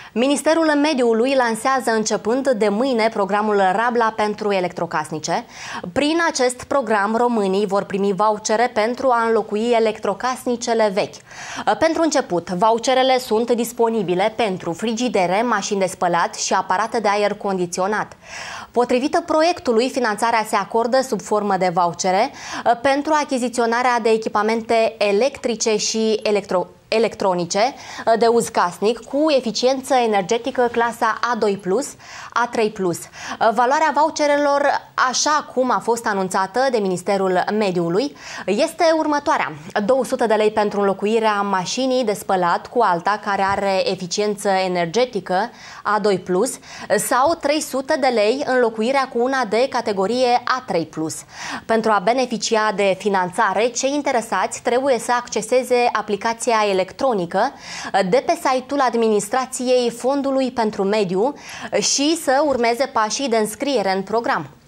Ministerul Mediului lansează începând de mâine programul Rabla pentru electrocasnice. Prin acest program, românii vor primi vouchere pentru a înlocui electrocasnicele vechi. Pentru început, voucherele sunt disponibile pentru frigidere, mașini de spălat și aparate de aer condiționat. Potrivit proiectului, finanțarea se acordă sub formă de vouchere pentru achiziționarea de echipamente electrice și electronice de uz casnic cu eficiență energetică clasa A2+, A3+. Valoarea voucherelor, așa cum a fost anunțată de Ministerul Mediului, este următoarea: 200 de lei pentru înlocuirea mașinii de spălat cu alta care are eficiență energetică A2+, sau 300 de lei înlocuirea cu una de categorie A3+. Pentru a beneficia de finanțare, cei interesați trebuie să acceseze aplicația electronică de pe site-ul administrației Fondului pentru Mediu și să urmeze pașii de înscriere în program.